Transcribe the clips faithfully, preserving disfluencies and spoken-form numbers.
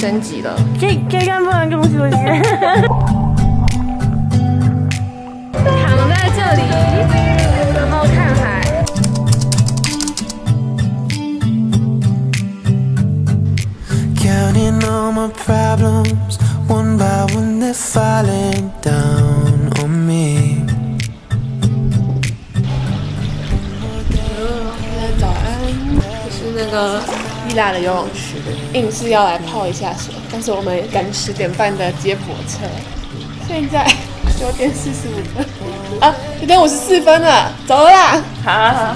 升级了。 可以可以看不能跟我说一下。 躺在这里，然后看海。 Counting all my problems, one by one they're falling down on me. 早安，这是那个伊拉的游泳池，硬是要来泡一下水，但是我们赶十点半的接驳车，现在九点四十五分啊，九点五十四分了，走了啦！ 好好好。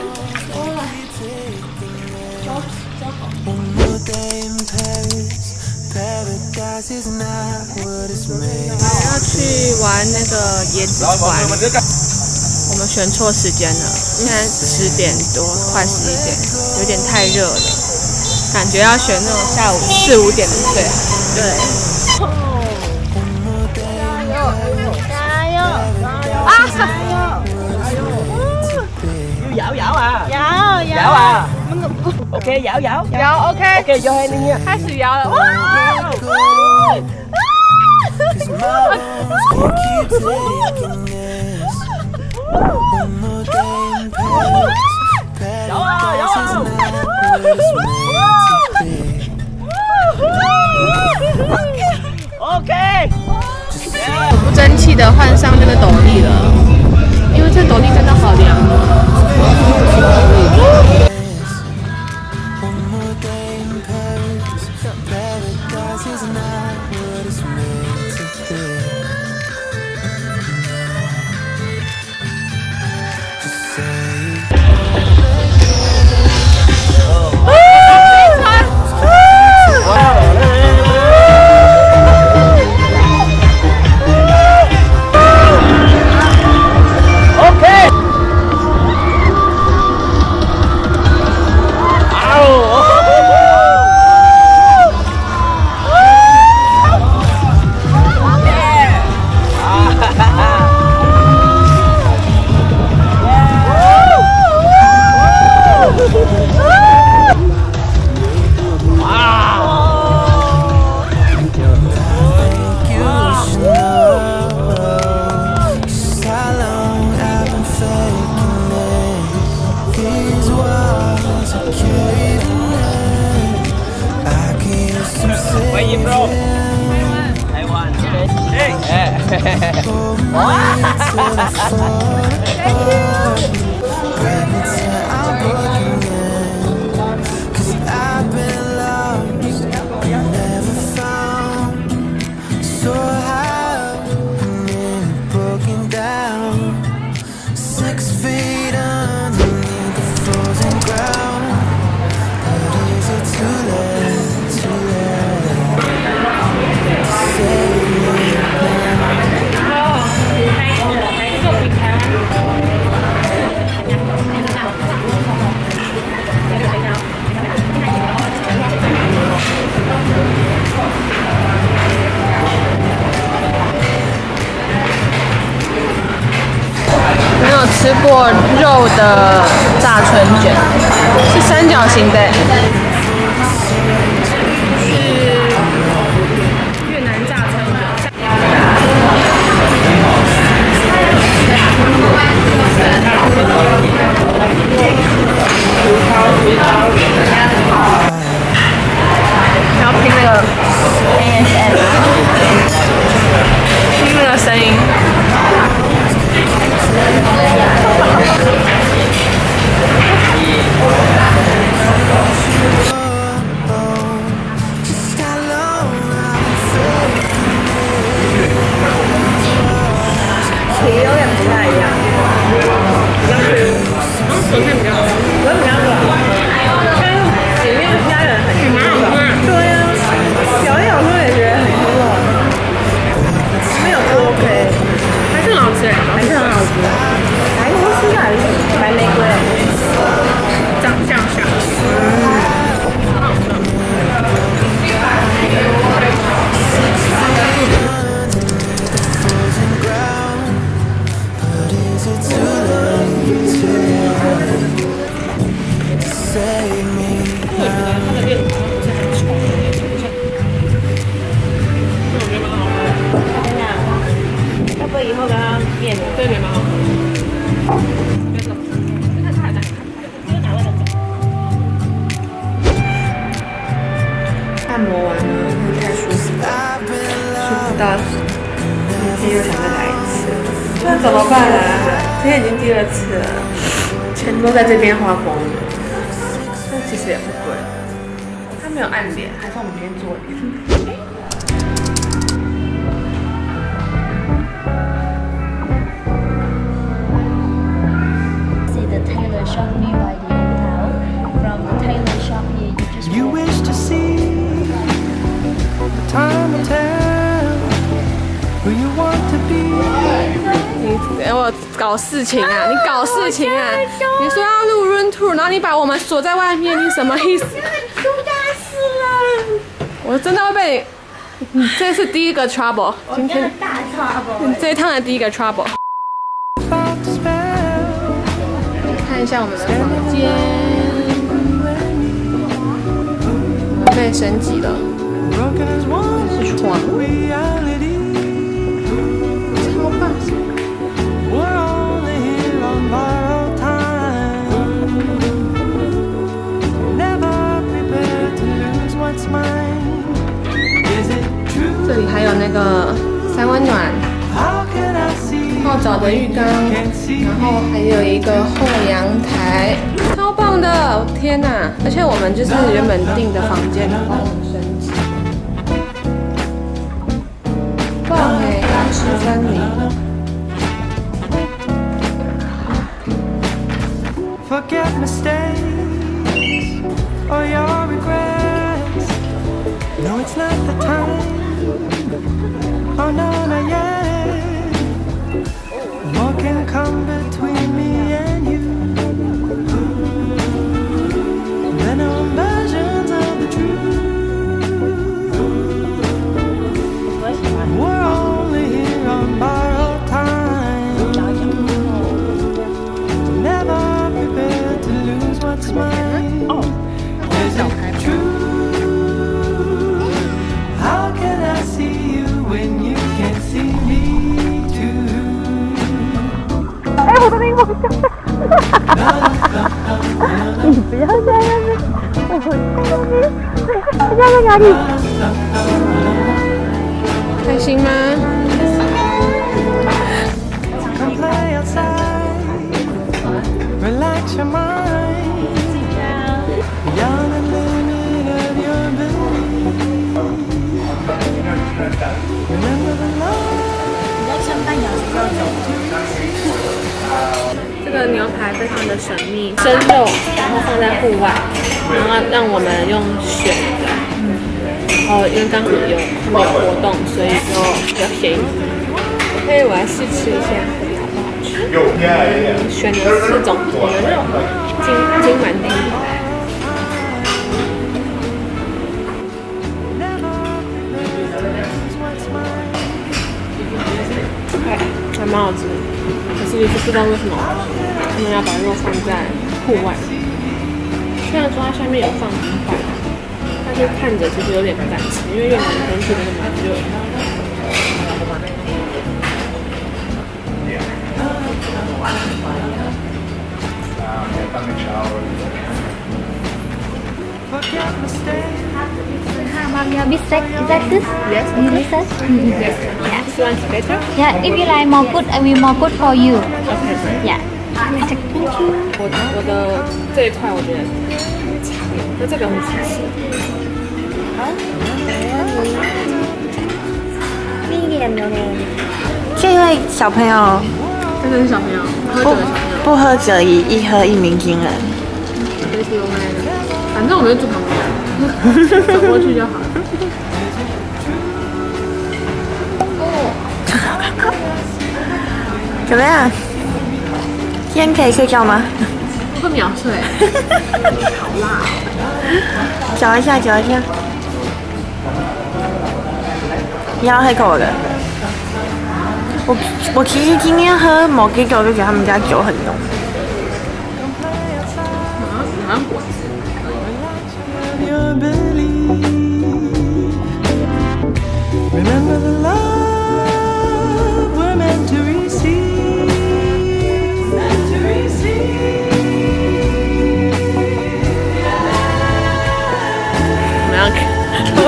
要去玩那个椰子环，我们选错时间了，现在十点多，快十一点，有点太热了，感觉要选那种下午四五点的最好。对。 加油！加油！ 啊！ 加油！ 要搖啊！ 搖搖搖啊 ！OK， 搖搖摇 OK， OK， 搖喺呢开始摇了。哇！ 摇啊摇啊 ！OK， 不争气的换上这个斗笠了，因为这斗笠真的好凉哦。没有吃过肉的炸春卷，是三角形的，是越南炸春卷。要听那个 A S M R， 听那个声音。 皮有点不太一样，比较 Q， 昨天比较好，昨天比较软，但是里面加的很很好吃。对啊，咬一咬之后也觉得很软，没有不 OK。 按摩完呢，太舒服了，舒服到明天又想再来一次。那怎么办啊？今天已经第二次了，钱都在这边花光了。但其实也不贵。他没有按脸，还是我们今天做脸。 You wish to see the time will tell who you want to be. 你给我搞事情啊！你搞事情啊！你说要录 room tour， 然后你把我们锁在外面，你什么意思？出大事了！我真的会被你，你这是第一个 trouble， 今天大 trouble， 你这一趟的第一个 trouble。看一下我们的房间。 被升级了，这是床，超棒！这里还有那个三温暖、泡澡的浴缸，然后还有一个后阳台。 超棒的！我天哪！而且我们就是原本订的房间，帮我们升级，棒哎，八十三零。 Forget mistakes or your regrets. No, it's not the time. Oh no, not yet. What can come between me and you? Versions of the truth. We're only here on borrowed time. Never prepared to lose what's mine. Is it true? How can I see you when you can't see me too? 哎，我的灵魂！你不要在那边，我在那边，我在哪里？ 开心吗？ Come play outside, relax your mind, beyond the limit of your belief. Remember the love. 这个牛排非常的神秘，生肉，然后放在户外，然后让我们用选的。然后因为刚好有没有活动，所以就比较便宜。所以我来试吃一下，好不好吃？选了四种不同的肉，金金满天。哎，还蛮好吃的。 可是就是不知道为什么他们要把肉放在户外。虽然说它下面有放冰块，但是看着其实有点不敢吃，因为越南天气真的蛮热的。 Mom, you have this set. Is that this? Yes. You this set? Yes. Yeah. This one's better. Yeah. If you like more good, I will more good for you. Okay. Yeah. Thank you. 我我的这一块我觉得差一点，那这个很好吃。 这位小朋友， 这个是小朋友，喝酒的小朋友， 不喝则已，一喝一鸣惊人。 这是我买的，反正我们就住旁边，走过去就好了。 怎么样？今天可以睡觉吗？ 我会秒睡，好辣哦！ 嚼一下，嚼一下。你要喝口的。我我其实今天喝某几酒就觉得他们家酒很浓。 好像果汁。 Remember the love we're meant to receive. Meant to receive.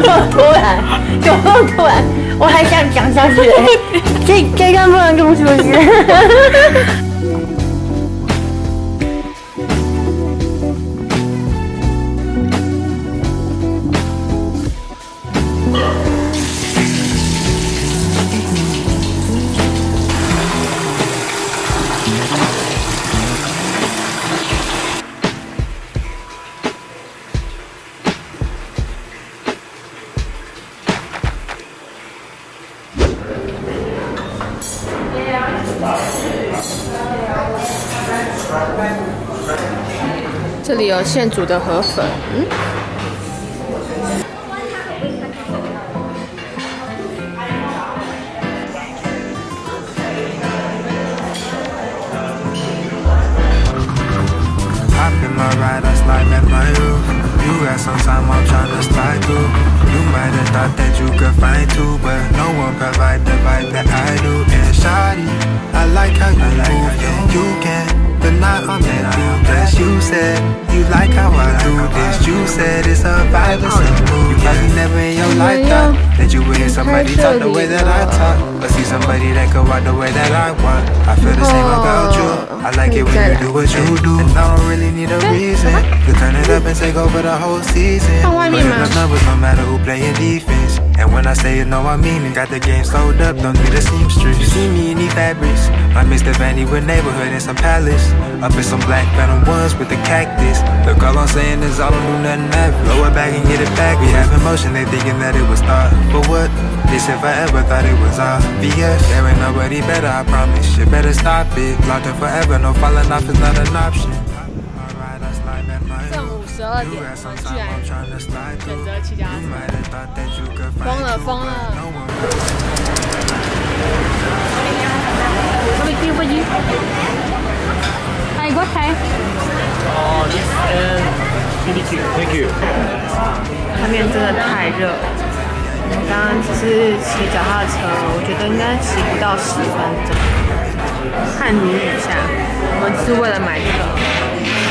突然，有没有突然？我还想讲下去、欸，这这个不能跟我说是。 这里有现煮的河粉。嗯 Ride, I slide at my roof. You got some time, I'm tryna slide through. You might have thought that you could find two, but no one provide the vibe that I do. And shawty, I like how you like move, how and you can. But not on that dude, cause you said you like how I do this. You said it's a vibe, it's a mood. You probably never in your life thought that you would hear somebody talk the way that I talk, but see somebody that could walk the way that I want. I feel the same about you. I like it when you do what you do, and I don't really need a reason to turn it up and take over the whole season. Put in the numbers no matter who playing defense. And when I say it, no, I mean it. Got the game slowed up, don't need a seamstress. You see me in these fabrics, my Mister Vandy with neighborhood and some palace. Up in some black phantom ones with the cactus. Look, all I'm saying is I don't do nothing ever. Blow it back and get it back. We have emotion, they thinking that it was thought. But what? This if I ever thought it was obvious. There ain't nobody better, I promise. You better stop it. Locked in forever, no falling off is not an option. 正午十二点，我们居然选择骑脚踏车，疯了疯了！ Let me see for you. I got time. Oh, this and B B Q. Thank you. 外面真的太热，我刚刚只是骑脚踏车，我觉得应该骑不到十分钟。汗如雨下，我们是为了买这个。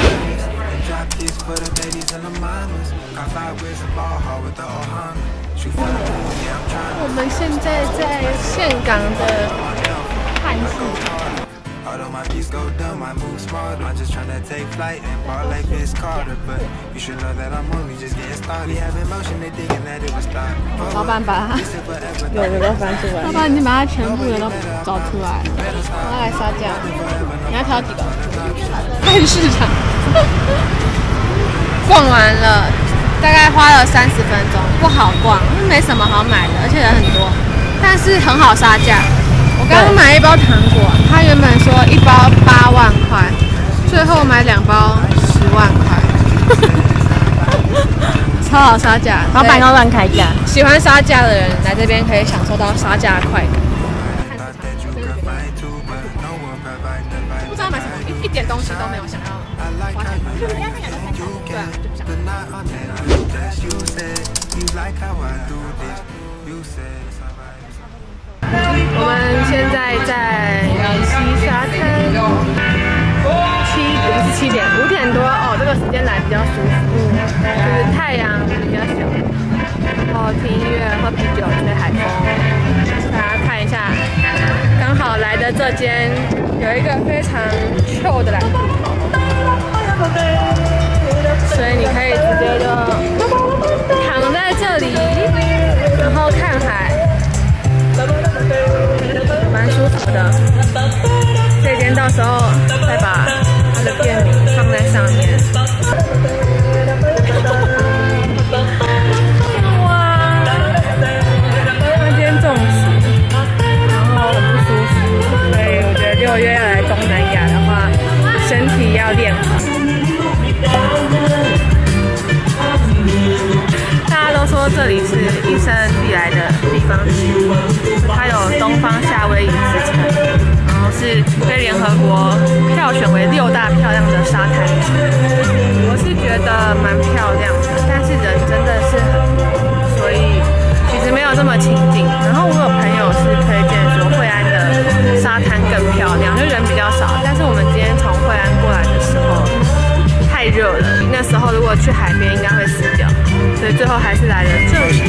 我们现在在岘港的汉室。 Although my beats go dumb, I move smarter. I'm just tryna take flight and ball like Vince Carter. But you should know that I'm only just getting started. We have emotion, they thinking that it was start. 老板把它有的都翻出来，老板你把它全部的都找出来，我要来杀价。你要挑几个？菜市场。逛完了，大概花了三十分钟，不好逛，没什么好买的，而且人很多，但是很好杀价。 我刚刚买一包糖果，他原本说一包八万块，最后买两包十万块，超好杀价。 老板要乱开价， 喜欢杀价的人来这边可以享受到杀价的快感。不知道买什么，一一点东西都没有想要花钱买。对啊，就不想。我们现在在南溪沙滩，七不是七点，五点多哦，这个时间来比较舒服，就是太阳比较小，然后听音乐、喝啤酒、吹海风。大家看一下，刚好来的这间有一个非常 chill 的蓝图，所以你可以直接就躺在这里，然后看海。 蛮舒服的，这间到时候再把它的店名放在上面。哇，那间中暑，然后很不舒服，所以我觉得六月要来东南亚的话，身体要练好。大家都说这里是一生必来的地方之一，它有东方夏威夷之称，然后是被联合国票选为六大漂亮的沙滩之一。我是觉得蛮漂亮的，但是人真的是很多，所以其实没有这么亲近。然后我有朋友是推荐说惠安的沙滩更漂亮，就人比较少。但是我们今天从惠安过来的时候太热了，那时候如果去海边应该会死掉。 所以最后还是来了这里。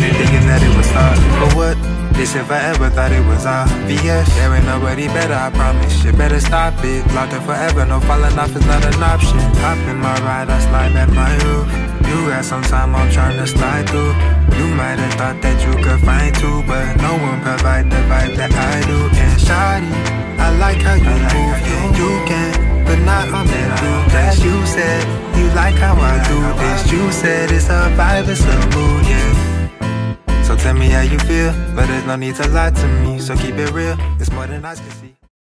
This if I ever thought it was obvious. There ain't nobody better, I promise. You better stop it. Locked in forever, no falling off is not an option. Hop in my ride, I slide at my roof. You got some time, I'm tryna slide through. You might have thought that you could find two, but no one provide the vibe that I do. And shawty, I like how you move, yeah, you can, but not on that do that. You said you like how I do this. You said it's a vibe, it's a mood, yeah. So tell me how you feel, but there's no need to lie to me. So keep it real, it's more than I can see.